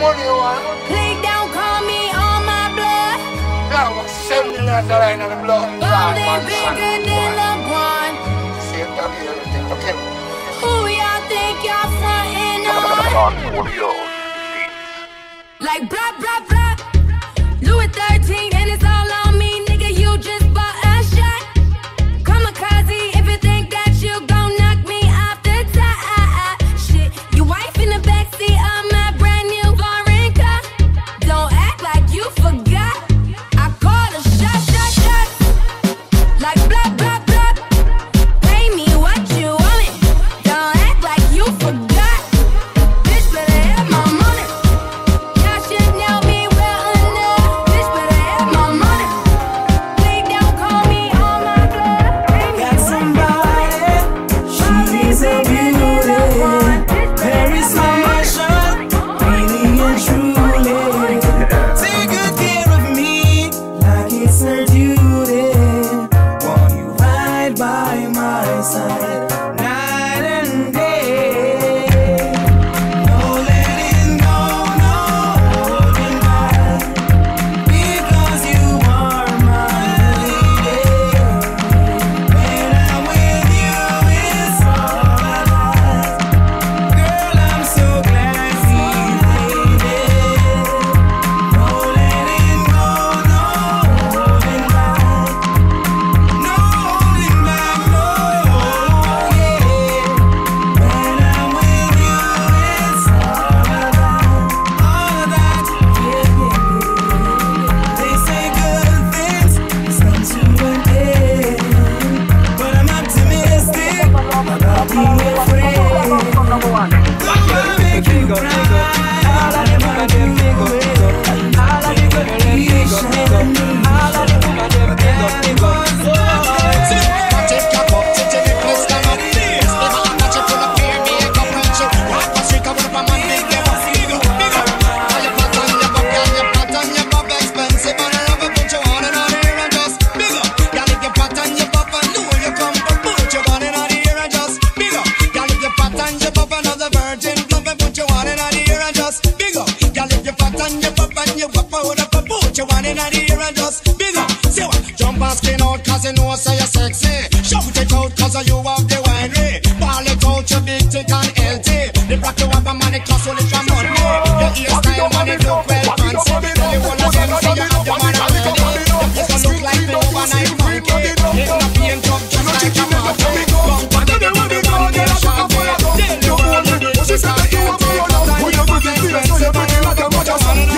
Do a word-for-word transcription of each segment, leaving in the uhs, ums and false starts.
money you want? Lay down, call me on my blood. Now what's seven million dollars in the blood? All they bigger than LeBron. Same time you everything, okay? Who y'all think y'all frontin' on? Like blah blah blah. Louis thirteen and it's all on me, nigga. You just bought a shot. Kamikaze if you think that you gon' knock me off the top. Shit, your wife in the backseat of my brand new foreign car. Don't act like you forgot. I call a shot, shot, shot. Like blah blah blah. Pay me what you want it. Don't act like you forgot. Bitch better have my money. Y'all should know me well enough. Bitch better have my money. Lay down, call me on my blood. Pay me Got what somebody, she's a beauty, very special, really and truly. Take good care of me, like it's her duty. Want you right by my side, night and day. No letting go, no holding back, because you are my lady. When I'm with you, it's all I like. Girl, I'm so glad we made it. No letting go, no holding back. No holding back, no, yeah. When I'm with you, it's all I like. All of that, yeah, yeah. They say good things come to an end, but I'm optimistic about being afraid. Though I make you cry, all I ever do is all I ever please me. All I ever do is Take your cup, take your necklace, come on. It's never a match full of fear, makeup and shit. Walk a street, come up a man, big level, bigger, bigger. All your pot on your buck, and your pot on your buck, expensive, and I love it, put you on and on here and just bigger. Y'all if your pot on your buck, and know you come from, put you on and on here and just bigger. Y'all if your pot on your buck, another virgin, love it, put you on and on here and just bigger. Y'all if your pot on your buck, and you walk out up, put you on and on here and just bigger. See what? Jump and skin out, cause you know so you're sexy. Shout it out, cause you have the winery. Ball it out, you big, thick and healthy. The rock you have a money, cost only for money. Your hairstyle, money, look well fancy. Tell you one of them, say you have the man already. You can look like the overnight monkey. Ain't no paint up, just like a monkey. Come back to the one, the one, get sharp. Tell you one of them, she can't healthy. When you put it expensive, and you like a much of money.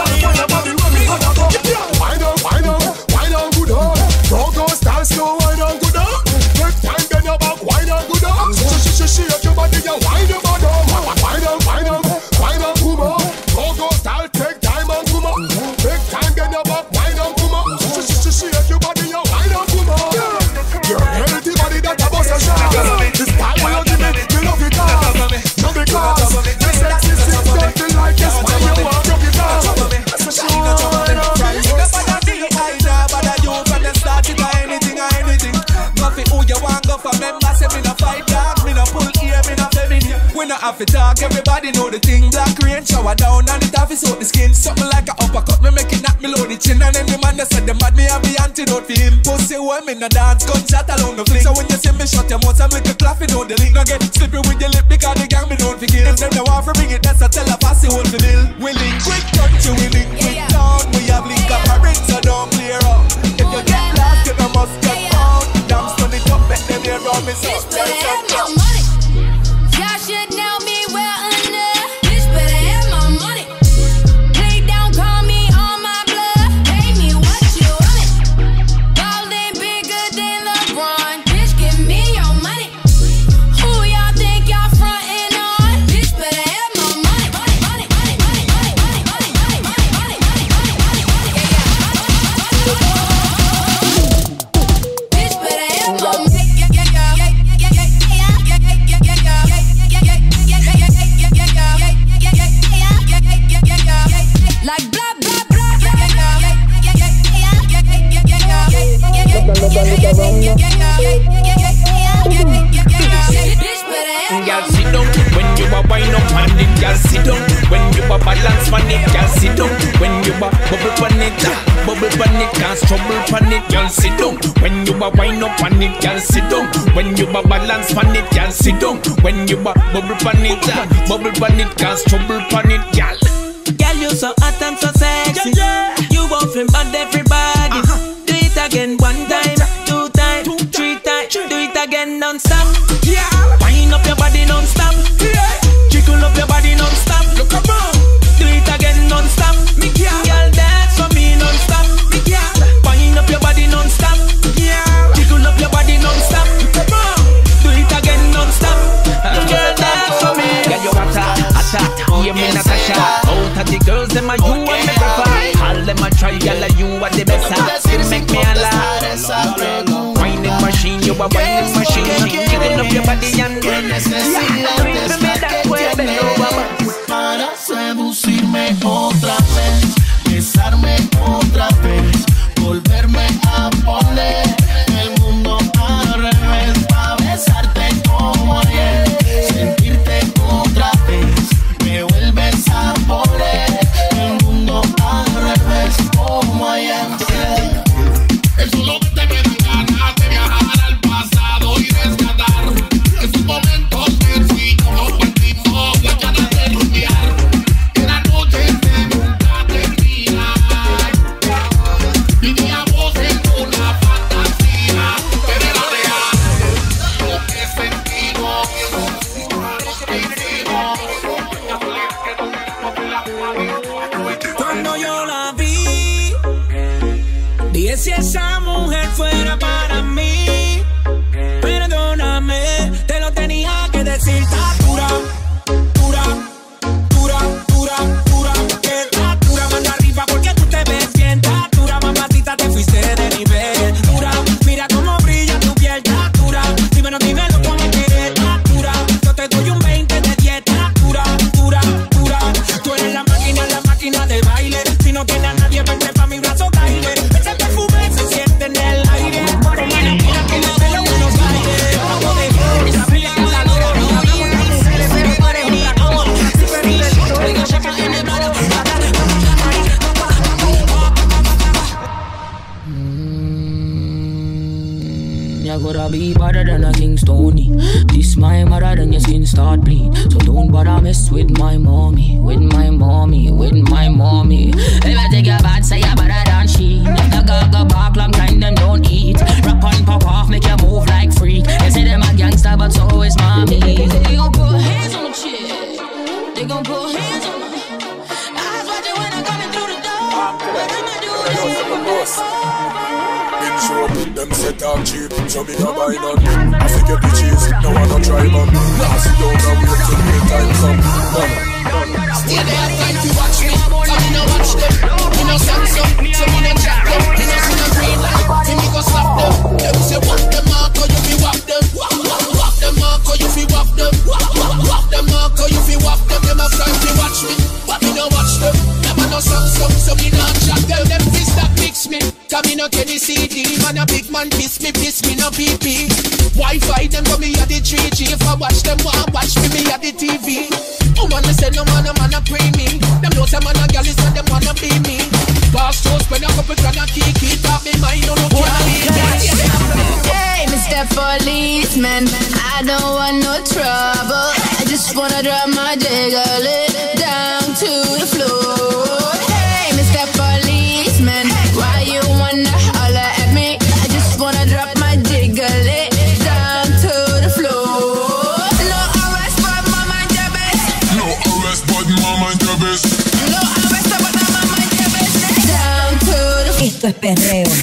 Wind up, wind up, wind up, good on. Don't go style slow, wind up, good on. Take time, bend your back, wind up, good on. Sh sh sh shake your body, you wind up, wind up, wind up, wind up, wind up, come on. Don't go style, take time and come on. Take time, bend your back, wind up, come on. Sh sh sh shake your body, you wind up, come on. Your healthy body that a bust a shot. This style you give me, you love it all. Not because the sexy six dirty like this, why you want to get off? That's for sure. We not have to talk, everybody know the thing. Black rain, shower down and it have to soak the skin. Something like a uppercut, me make it knock me low the chin. And any man that said the mad, me have the antidote for him. Pussy when me no dance, gunshot along the fling. So when you see me shut your mouth, I'm with the clap, you know the link. Now get slippery with your lip because the gang me don't forgive. If them no want to bring it, that's a tell a fussy hold the bill. We link quick country, we link quick down. We have link up a ring, so don't clear up. If you get lost, you must get found. Damn stun it up, make them hear on me. Bitch better have my money. Y'all should know me well enough. Bitch better have my money. Lay down, call me on my blood. Pay me what you want it. Ballin' bigger than LeBron. Bitch, give me your money. Who y'all think y'all frontin' on? Bitch better have my money. Money, money, money, money, money, money, money, money, money, money, money, money, money, yeah, yeah. Bitch better have my money. Like blah blah blah. Girl, sit down when you a wind up and it. Girl, sit down when you a balance on it, girl, sit down. When you a bubble on it, bubble on it, can't trouble on it, girl, sit down. When you a wind up on it, girl, sit down. When you a balance on it, girl, sit down. When you a bubble on it, bubble on it, can't trouble on it, girl. Girl, you so hot and so sexy. You want to band everybody. Do it again one time, two time, three time. Do it again non-stop. Wind up your body non-stop. Jiggle up your body non-stop. Do it again non-stop. Girl, dance for me non-stop. Wind up your body non-stop. Jiggle up your body non-stop. Do it again non-stop. Girl, dance for me. Girl, you hotter, hotter. Hear me, Natasha. Out of the girls, them are you and me prefer. All them a try, girl, and you are the best. Still make me a laugh. Whining machine, you a whining machine. Jiggle up your body and para seducirme otra vez, besarme otra vez, volverme a poner el mundo al revés, pa' besarte como ayer, sentirte otra vez, me vuelves a poner el mundo al revés como ayer. Eso es lo que te me dan ganas de viajar al pasado y rescatar esos momentos que fui como perdido, las ganas de rumbear. Eran noches de nunca terminar. Vivíamos en una fantasía, pero era real lo que sentimos. Cuando yo la vi, dije si esa mujer fuera para mí. Perdóname, te lo tenía que decir. Está dura, dura, dura, dura, dura. Que está dura, manda arriba porque tú te ves bien. Está dura, mamacita, te fuiste de nivel. Dura, mira cómo brilla tu piel. Está dura, dímelo, dímelo cómo quieres. Está dura, yo te doy un veinte de diez. Está dura, dura, dura. Tú eres la máquina, la máquina de baile. Si no tienes a nadie, vente pa' mi brazo, baile. Ese perfume se siente en el aire. Mira que le pelo unos bailes. Vamos de esa película no era mía. Pero tú eres otra cosa. Si perdiste el todo, digo, checa en el blog. You gotta be better than a King Stony. This my mother, then your skin start bleed. So don't bother mess with my mommy, with my mommy, with my mommy. If I take your bad, say you're better than she. If the girl go back long time, them don't eat. Rap on, pop off, make you move like freak. They say them a gangster, but so is mommy. They gon' put hands on the chick. They gon' put hands on the. Eyes watching when I'm coming through the door. But I'ma do this. Show me them set up cheap, so me no buy none. I think get the cheese, no one no try man. Now sit down and wait till the time come. Still they have time to watch me, so me no watch them. Me no Samsung, so me no jack them. Me no see no green light, see me go slap them. Them say walk them out, or you fi walk them. Walk them out, or you fi walk them. Walk them out, or you fi walk them. Them have time to watch me, but me no watch them. Them a no Samsung, so me no jack them. Them fist that mix me, cause me no Kenny C D. Man a big man piss me, piss me no P P. Wi-Fi them for me at the three G. If I watch them, want watch me, me at the T V. Woman they say no man a man a pray me. Them know some man a gal is not them wanna be me. Boss toast when a couple grand a kiki. Talk me mind, no no care me. Hey, Mister Policeman, I don't want no trouble. I just wanna drop my jiggle it down to the floor. Hey, Mister Policeman, why you wanna holler at me? I just wanna drop my jiggle it down to the floor. No arrest, but my mind your best. No arrest, but my mind your best. No arrest, but my mind your best. Down to the floor. Esto es perreo.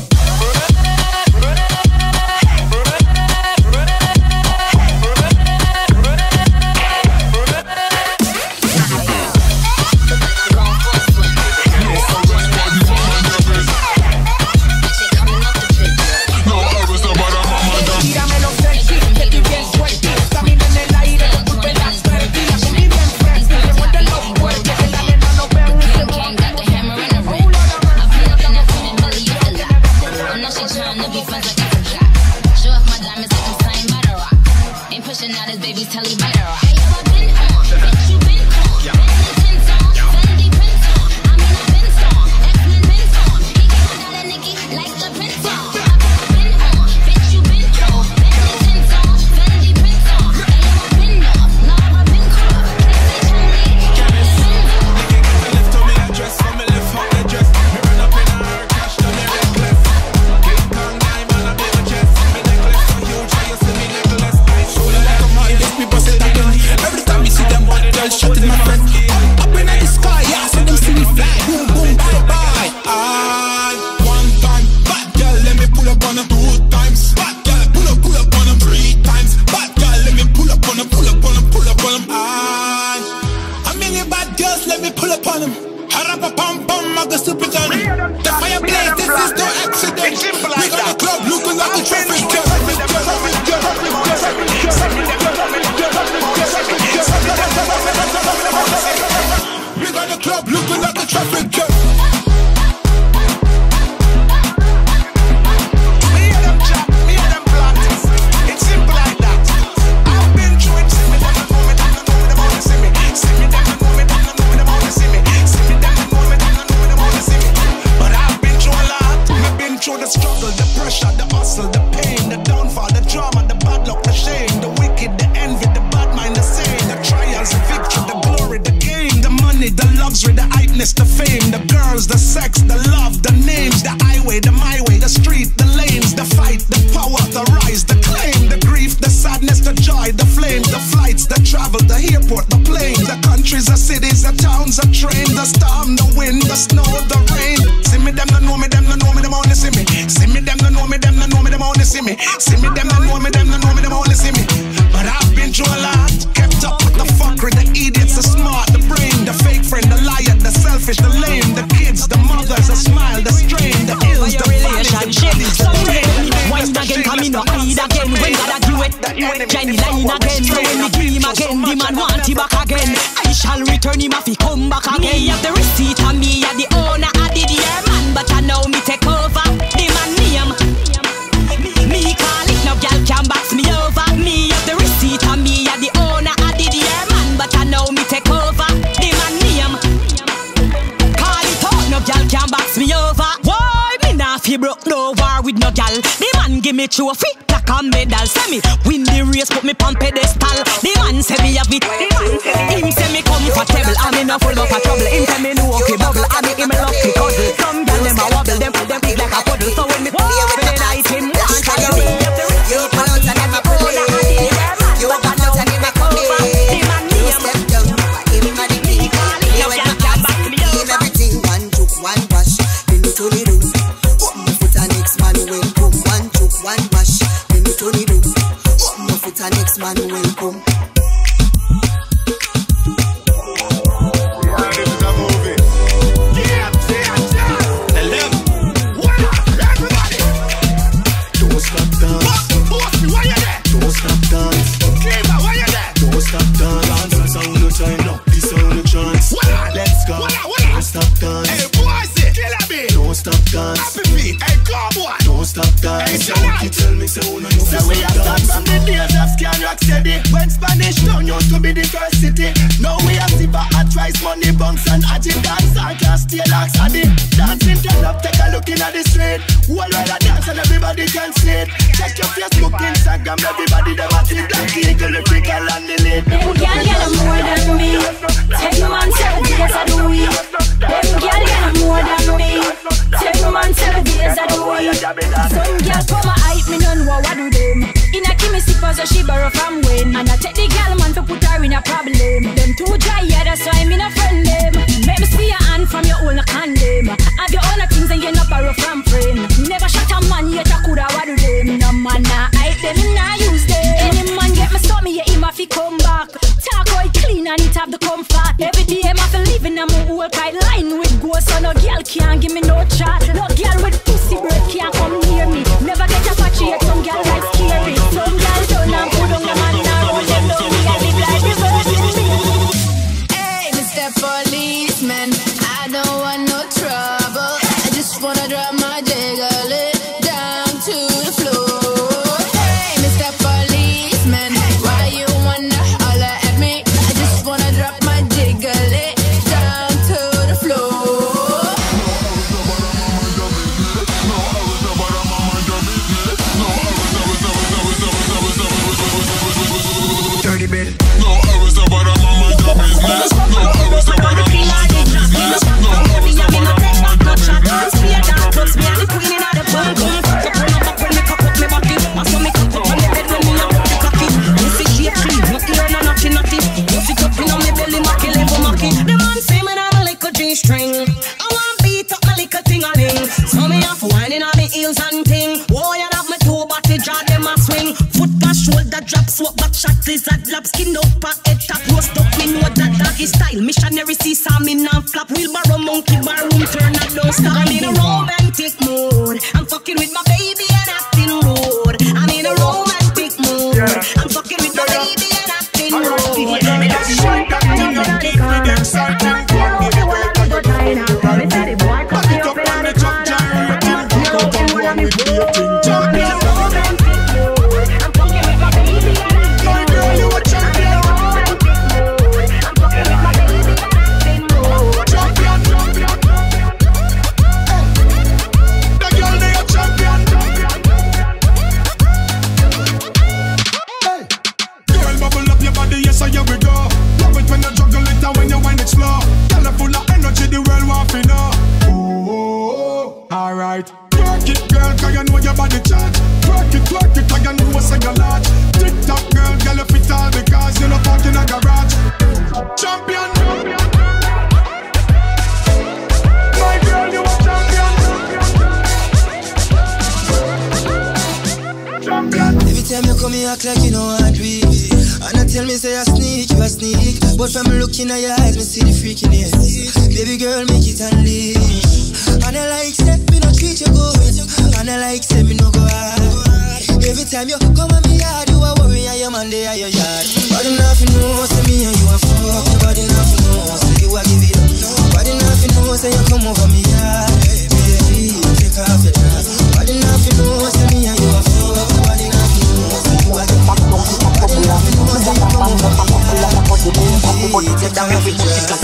Pushing out his baby's telly better. Hey, yo, I've been on. Bitch, you been on. Been in the tin zone. on him. Harapa pam pam, I go stupid on him. The fireplace, this is no accident. We got the club looking like a traffic jam. We got the club looking like a traffic jam. The struggle, the pressure, the hustle, the pain, the downfall, the drama, the bad luck, the shame, the wicked, the envy, the bad mind, the same, the trials, the victory, the glory, the gain, the money, the luxury, the hypeness, the fame, the girls, the sex, the love, the names, the highway, the my way, the street, the lanes, the fight, the power, the rise, the claim, the grief, the sadness, the joy, the flames, the flights, the travel, the airport, the plane, the countries, the cities, the towns, the train, the storm, the wind, the snow, the rain. See me, them, no know me, them, no know me, them only see me. See me, them, no know me, them, no know me, them only see me. See me, them, no know me, them, no know me, them only see me. But I've been through a lot, kept up with the fuckery, the idiots, the smart, the brain, the fake friend, the liar, the selfish, the lame, the kids, the mothers, the smile, the strain, the ills, the relationship. Wine again, come in, no hide again. When God do it, Jenny line again. So when we dream again, the man want him back again. I shall return him if he come back again. Me have the receipt and me are the owner of the dear man, but I know me take over. The man name, me call it, no girl can box me over. Me have the receipt and me are the owner of the dear man, but I know me take over. The man name, call it out, no girl can box me over. Why me nah fi broke no war with no girl? The man give me trophy like a medal. Say me win the race, put me on pedestal. The man say me have it. Him say me comfortable, I me no full up a trouble. Him say me no okay bubble, I me him a lucky cuddle. Some girl them a wobble, them them big like a puddle. So when me play for the night, him want to go. You pull out and them a pull out. You pull out and them a come in. You step down, him a the king. You went to class, him everything. One took, one wash, then you turn it on. One foot and next man will come. One took, one wash, then you turn it on. One foot and next man will come. So we are start from the days of Scan Rock Steady, when Spanish Town used to be the first city. Now we are Siva at Rice, Money Bunks and Ajin Dance, our class stay like Sadie. Dancing turn up, take a look in at the street. Whole ride a dance and everybody can see it. Check your Facebook, Instagram, everybody them at the Black Eagle, the Pickle and the Lid. Them girl get more than me. Take no man seven days of the week. Them girl get more than me. Take no man seven days of the week. Some girl come a hype me, none know what do them. In a Kimmy slippers, so she borrow from when. And I take the girl man to put her in a problem. Them too dry, yeah, that's why I'm in a friend them. Make me see your hand from your own condom. Have your own things and you not borrow from friend. Never shot a man yet I coulda what do them. No man nah hype them, nah use them. Any man get me stop me, yeah, him have to come back. Talk how it clean and it have the comfort. Every day I'm have to live in a whole kite line with ghosts. So no girl can't give me no chat. No girl with pussy break can't come near me. Never get a patchy yet, some girl like scary. Some girl don't have put on the man now. Them know me and live like the virgin. Hey, Mister Policeman, I don't want no trouble. I just wanna drop my jiggle it down to the floor. Hey, Mister Policeman, why you wanna holler at me? I just wanna drop my jiggle it down to the floor. Dirty bit. No, I was about a mama business. No, I was about a mama business. No, I was about a mama business. String. I want beat up my little ting-a-ling. So me off whining on me heels and ting. Oh, you have me two body draw them a swing. Foot pass shoulder drop, swap back shot is a drop. skin up and head top roast up. Me know that doggy style. Missionary see saw me non flap. Wheelbarrow monkey bar room turn and don't stop. I'm in a romantic mood. I'm fucking with my baby and acting rude. I'm in a romantic mood. I'm fucking with my baby and acting rude. Act like you know I do it. And I tell me say I sneak, you a sneak. But from looking at your eyes, me see the freakiness. Baby girl, make it unleash. And I like say me no treat you good. And I like say me no go hard. Every time you come at me yard, you a worry and your man there at your yard. Body nothing know, say me and you a fuck. Body nothing know, say you a give it up. Body nothing know, say you come over me yard. Baby, take off your dress. Body nothing know, say me and you a fuck. Body nothing know, say you a give it up. Body nothing know, say you come over me yard. Baby, take off your dress.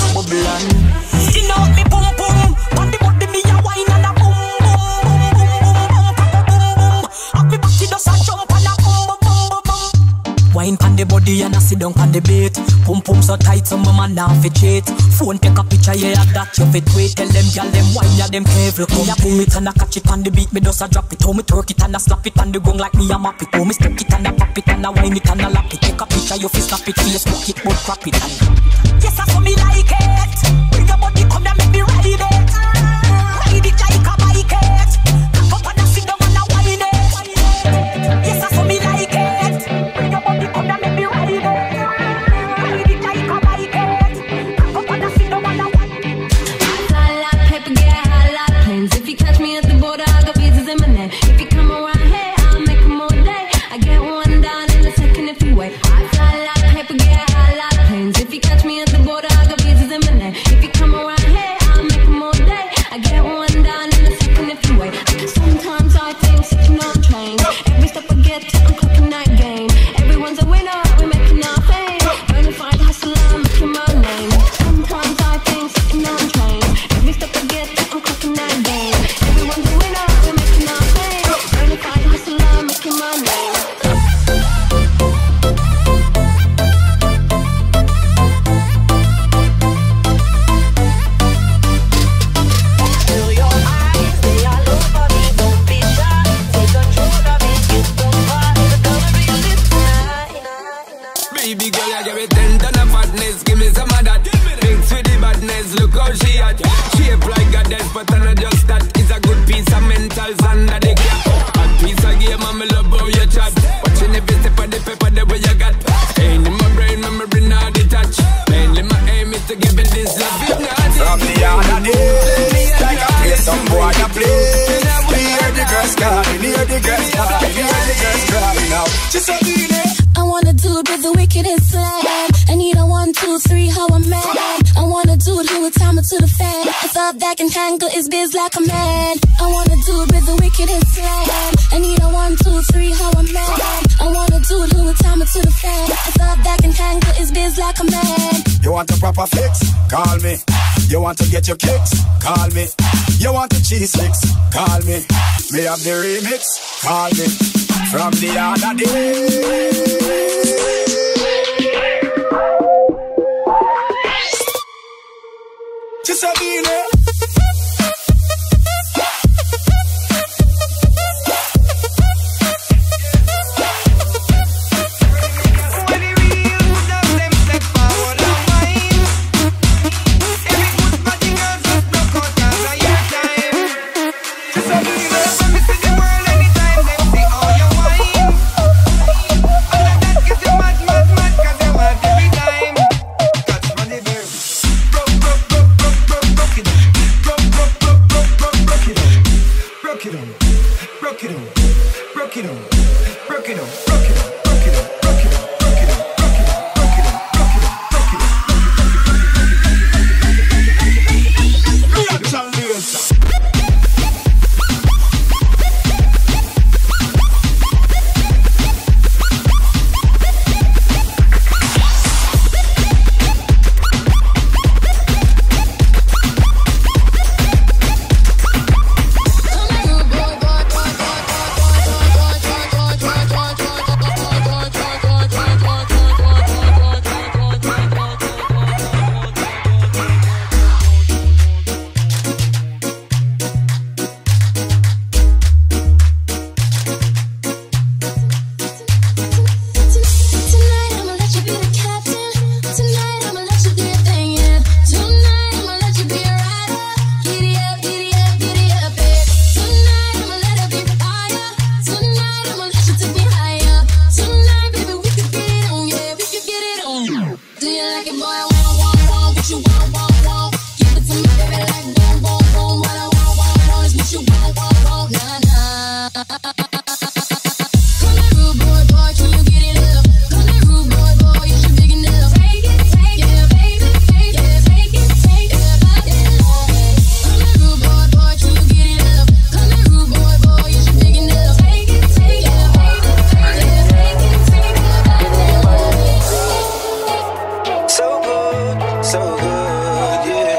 Skin out me pum pum. On the body me a wine and a boom boom boom boom boom boom. Happy body does a jump and a boom boom boom boom. Wine pon the body and a sit down pon the bait. Pum pum so tight so my man now fi cheat. Phone take a picture yeah that you fit wait. Tell them gyal them wine ya them careful. Come ya pull it and a catch it on the beat. Me does a drop it. How me twerk it and a slap it on the gong like me a map it. How me stick it and a pop it and a wine it and a lap it. Take a picture you fi snap it. Facebook it but crap it and yes I saw me like it. Bring your body come and make me ride it. Ride it like a bike it. Cock up and a sit down and a wine it. Yes I saw me like it. Bring your body come and make me ride it. Ride it like a bike it. Cock up and a sit down and a wine it. I fly like paper, get high like planes. If you catch me at the border, I got visas in my name. If you come around here, I'll make them all day. I get one down in a second if you wait. I fly like paper, get high like planes. If you catch me at the border, I got visas in my name. If you come around here, I'll make them all day. I get one down in a second if you wait. Sometimes I think sitting on trains. Every step I get, I'm clocking that game. Everyone's a winner, we're making our fame. Bonafide hustler, I'm making my name. Sometimes I think sitting on trains. Every step I get, I'm clocking that game. Everyone's a winner, we're making our fame. Bonafide hustler, I'm making my name. Baby girl, I give it ten ton of fatness. Give me some of that. Mix with the badness. Look how she at. Shape like a death, but I'm not just that. It's a good piece of mentals under the cap. A piece of game, I'm love how you chat. Watching every step of the paper, the way you got. Ain't in my brain, memory not detached. Mainly my aim is to give it this love. From the other day, like I play some boy I play. We hear the girls calling, hear the girls calling, hear the girls crying out. Just a minute. I wanna do it with the wickedest slam. I need a one, two, three, how I'm mad. I wanna do it who would time it to the fan. I thought that can handle his biz like a man. I wanna do it with the wickedest slam. I need a one, two, three, how I'm mad. I wanna do it who would time it to the fan. I thought that can handle his biz like a man. You want a proper fix? Call me. You want to get your kicks? Call me. You want the cheese sticks? Call me. Me have the remix? Call me. From the other day. Just a minute. Anytime them see all your wine, all of that gives you mad, mad, Do you like it, boy? I want, want, want, what you want, want, want. Give it to me, baby, like boom, boom, boom. What I want, want, want is what you want, want, want. Nah, nah. Come here, rude boy, boy, can you get it up? Come here, rude boy, boy, you should big enough. Take it, take it, yeah, baby, take it, yeah, take it, take it, yeah, baby. Come here, rude boy, boy, can you get it up? Come here, rude boy, boy, you should big enough. Take it, take it, yeah, baby, take it, yeah, take it, take it, yeah, baby. So good, so good, yeah.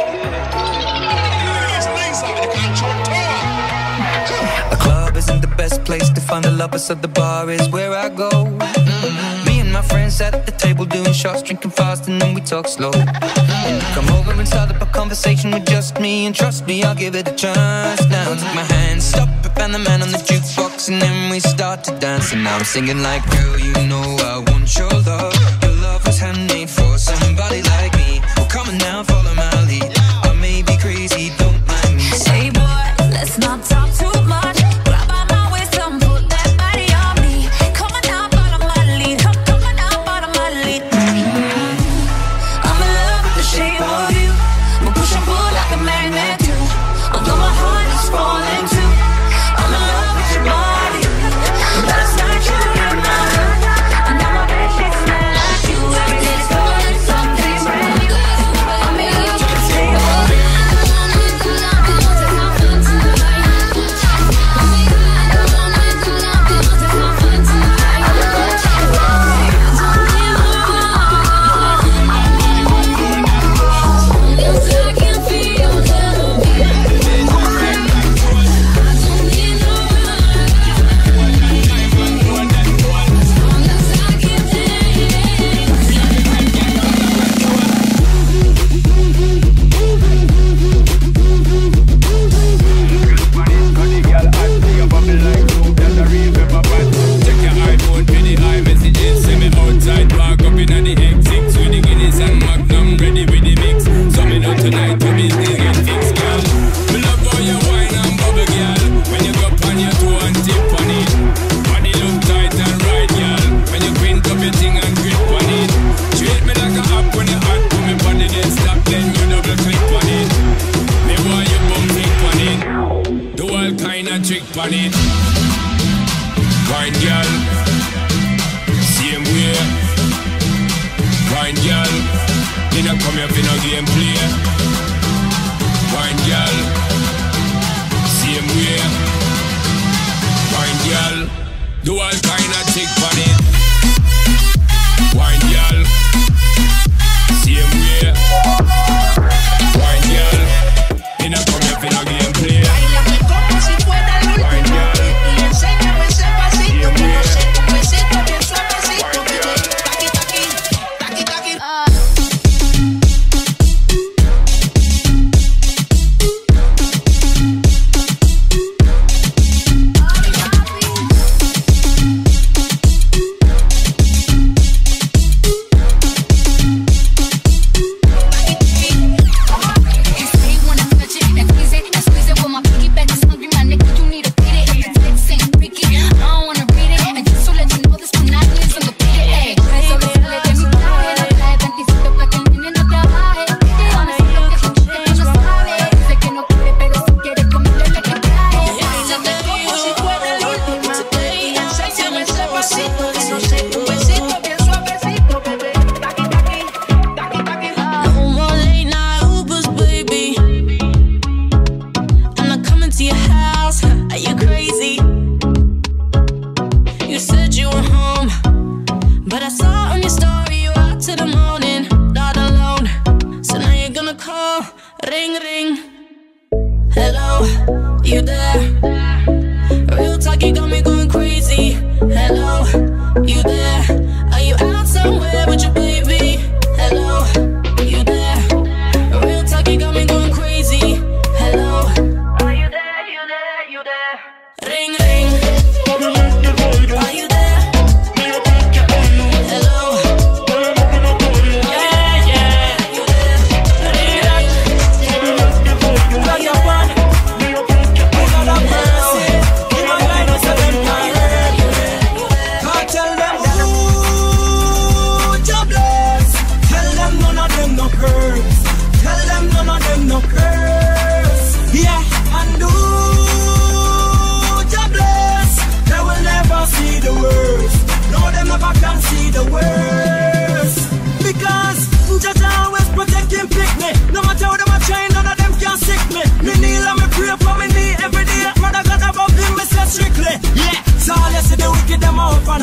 A club isn't the best place to find the lovers, so the bar is where I go. Mm-hmm. Me and my friends sat at the table doing shots, drinking fast, and then we talk slow. And you come over and start up a conversation with just me, and trust me, I'll give it a chance. Now take my hand, stop it, and the man on the jukebox, and then we start to dance. And now I'm singing like, girl, you know I want your love. Your love was handmade for somebody like me. Well, come on now, follow my lead. I may be crazy, don't mind me. Hey boy, let's not talk too much. Grab on my waist and put that body on me. Come on now, follow my lead. Come, come on now, follow my lead. Mm-hmm. I'm in love with the shape of you. We'll push and pull like a magnet do. Although my heart is falling too. I'm in love with your body. Last night you were in my heart, and now my bed sheets smell like you. Every day's falling something brand new. I'm in love with the shape of you.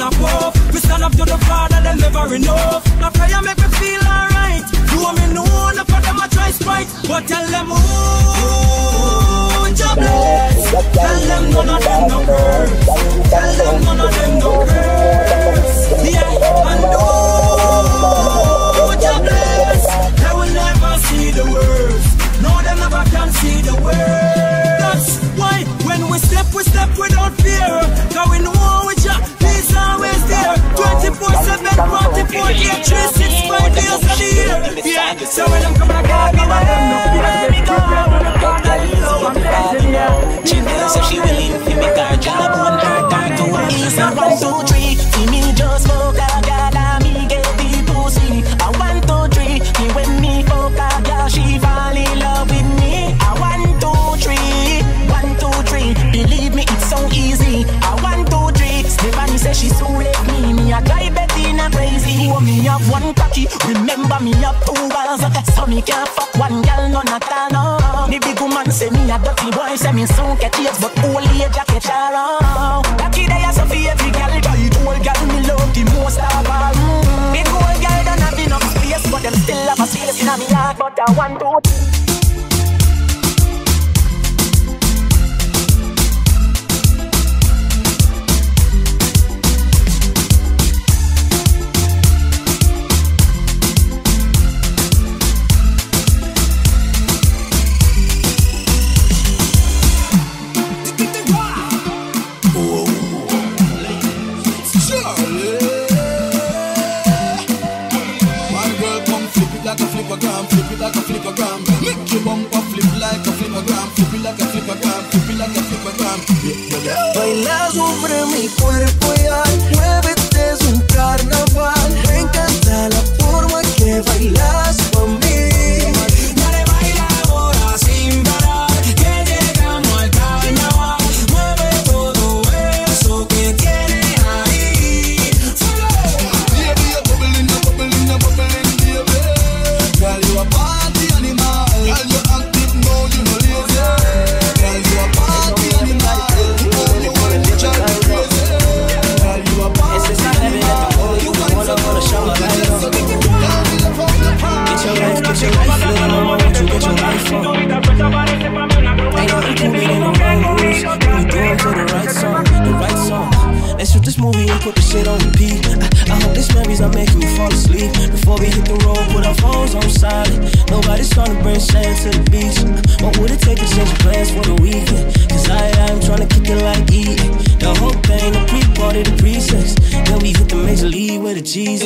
a puff. We stand up to the Father, they'll never enough. My prayer make me feel alright. You want me know, enough of them I try sprite. But tell them who Jah bless. Tell them none of them no curse. Tell them none of them no curse. Yeah, and oh, Jah bless. They will never see the worst. No, they never can see the worst. That's why when we step, we step without fear. Cause we know with Jah, He's always there. twenty-four seven, forty-four, eight, three, six, five days a year. Yeah, so when I'm coming back, I'm going to she knows if she willing to make her job on her time to work. It's a one, two, three. See me just fuck a girl and me get the pussy. A one, two, three. Me when me fuck a girl, she fall in love with me. A one, two, three. One, two, three. Believe me, it's so easy. A one, two, three. Stephanie says she so like me. Me a guy Bettina crazy. Oh, me have one cocky. Remember me have two balls. So me can't fuck one girl, none at all. No. The big woman say me a dirty boy. Say me soon get tears, but old age I catch around. Lucky day I so for every girl. Try to old girl me love the most of all. Mm. Big old girl don't have enough space, but them still have a space in me heart. But I want to. Baila sobre mi cuerpo y ay, muévete, es un carnaval. Me encanta la forma que bailas con mí. Dale, baila ahora sin parar, que llegamos al carnaval. Mueve todo eso que tienes ahí. Baby, you're bubbling, you're bubbling, you're bubbling, baby. Girl, you a party animal. Girl, you active, no, you no lazy. Girl, you a party animal. Let's shoot this movie and put the shit on repeat. I, I hope this memory's not making me fall asleep. Before we hit the road, put our phones on silent. Nobody's trying to bring sand to the beach. What would it take to change your plans for the weekend? Cause I, I'm trying to kick it like eating. The whole thing, the pre-party, the pre-sex. Then we hit the major league with the G's.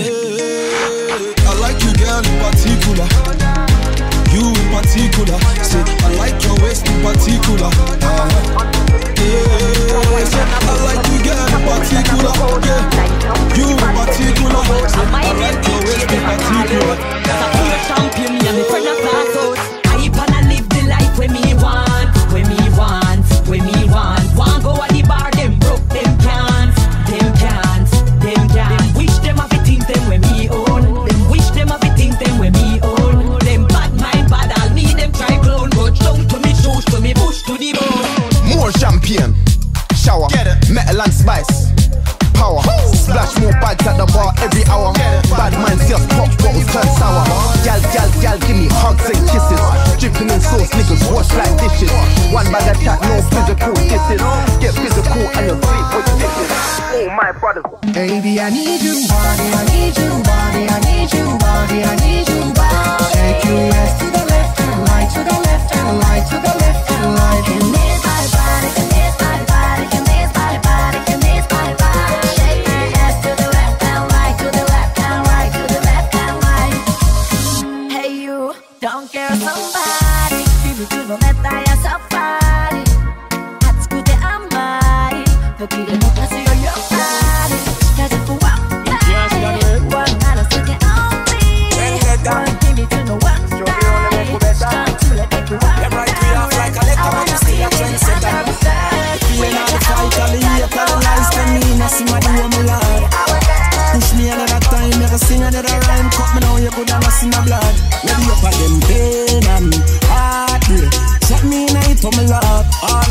I like you, girl, in particular. You in particular. Say, I like your waist in particular. Uh, yeah. I like you, girl, in particular. Yeah. You in particular. Say, I like your waist in particular. Champion, me and me friend of class out. I wanna live the life when me want, when me want, when me want. Want go at the bar, them broke, them can't, them can't, them can't. Them wish them have the things them when me own. Them wish them have the things them when me own. Them bad mind, bad all me, them try clone. But down to me shoes, to me bush, to the bone. More champagne, shower, metal and spice. Power, splash more bags at the bar every hour. Bad minds just pop bottles turn sour. Gal, gal, gal, give me hugs and kisses. Dripping in sauce, niggas wash like dishes. One bag of chat, no physical kisses. Get physical and you'll sleep with dishes. Oh my brothers. Baby, I need you, body, I need you, body, I need you, body, I need you, body. Shake your ass to the left and right, to the left and right, to the left and right. Can miss my body, can miss my body, can miss my body, can miss my body. Shake my ass to the left and right, to the left and right, to the left and right. Hey you, don't care somebody, vive tu non mettai a safari. Hatskude amai, perché le mutasi io io fare. Cause if you walk, yeah, one gotta sit it on me. One give me to the one side. Come to let me walk. Them right we off like a letter, but you still a trendsetter. Feeling all the fight, all the hate, all the lies, tell me nothing I do, my lord. Push me another time, never sing another rhyme. Cut me now, you could have lost in the blood. Maybe up at them pain and heartbreak. Shut me in it, oh my lord. All of me life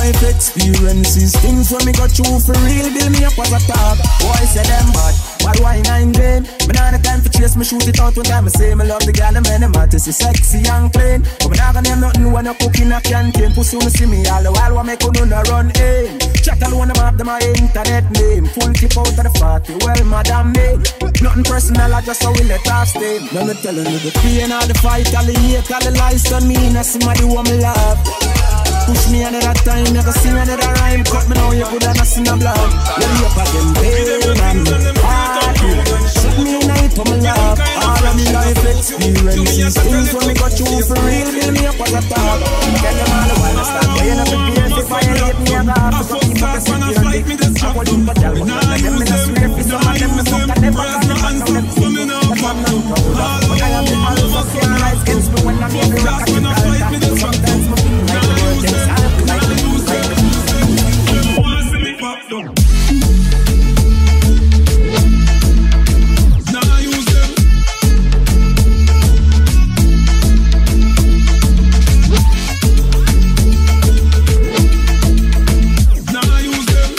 life experiences, things when me got through for real, build me up as a top. Boy say them bad, bad wine and game. Me not the time for chase, me shoot it out one time. I say me love the girl, the man, the matter, she sexy and clean. But me not gonna name nothing when you cook in a canteen. Pussy when see me all the while, what make you no run in. Chat all one of them have them my internet name. Full tip out of the party, well madam me. Nothing personal, I just how we let off steam. Now me telling you the pain, all the fight, all the hate, all the lies on me. Now somebody who me love. Push me another time, you can sing another rhyme. Cut me now, you could have not seen a blood. Let me up again, pain and party. Shoot me night for my love. All of me life experiences, things when me got through for real, build me up as a top. Get them all the while I start playing up the pain. If I hate me, I got to keep up the security. I will do my job, but I get me the sweet piece of my them, me fuck and never got me back now. Let's see me, but I'm not proud. But I have the alpha, skin lights against me when I'm in the rock. Sometimes me feel like the world gets out, like the news, like the news. You wanna see me pop down? Now I use them. Now I use them.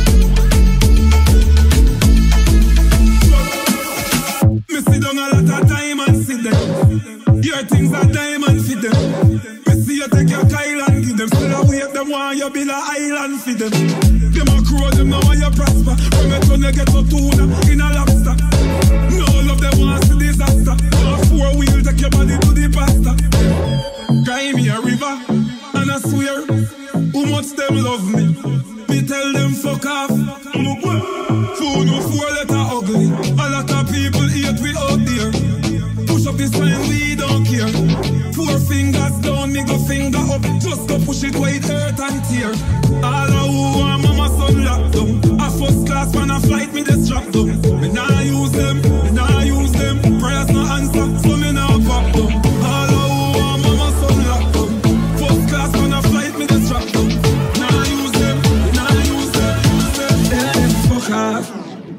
Me sit down a lot of time and sit there. Your things are diamond fit them. You take your Kyle and give them. Still awake them while you build a island for them. Them a crow them now while you prosper. From it when you get to tuna in a lobster. No love them want to disaster. No four wheel take your body to the pasta. Cry me a river and I swear who much them love me. Me tell them fuck off. Food no four letter ugly. A lot of people hate we out there. Push up this time we don't care. Four fingers down, middle finger up. Just go push it where it hurt and tear. All of who want mama son locked down. A first class when I flight me this strap down. Me nah use them, me nah use them. Prayers no answer, so me nah pop down. All of who want mama son locked down. First class when I flight me this strap down. Nah use them, me nah use them. Tell them fuck off.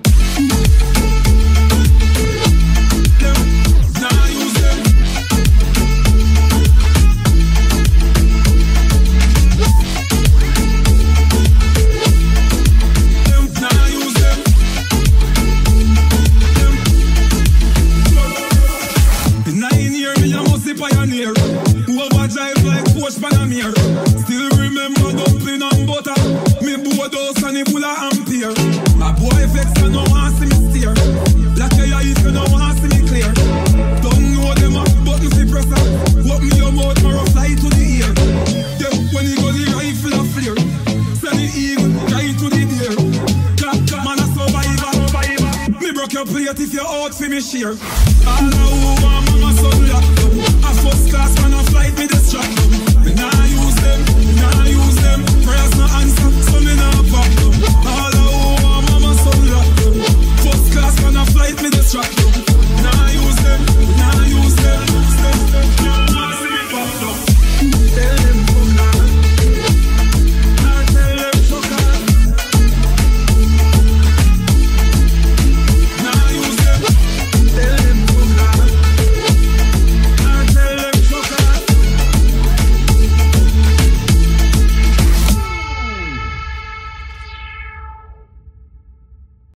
Still remember dumpling and butter. Me Bodos and the full of ampere. My boy vex and no one see me steer. Like a if you no one see me clear. Don't know them up, button see presser. Open your mouth, more fly to the ear. Then when you go the rifle a flare. Send the eagle, right to the deer. Clap, clap, man a survivor. Me broke your plate if you're out for me share. All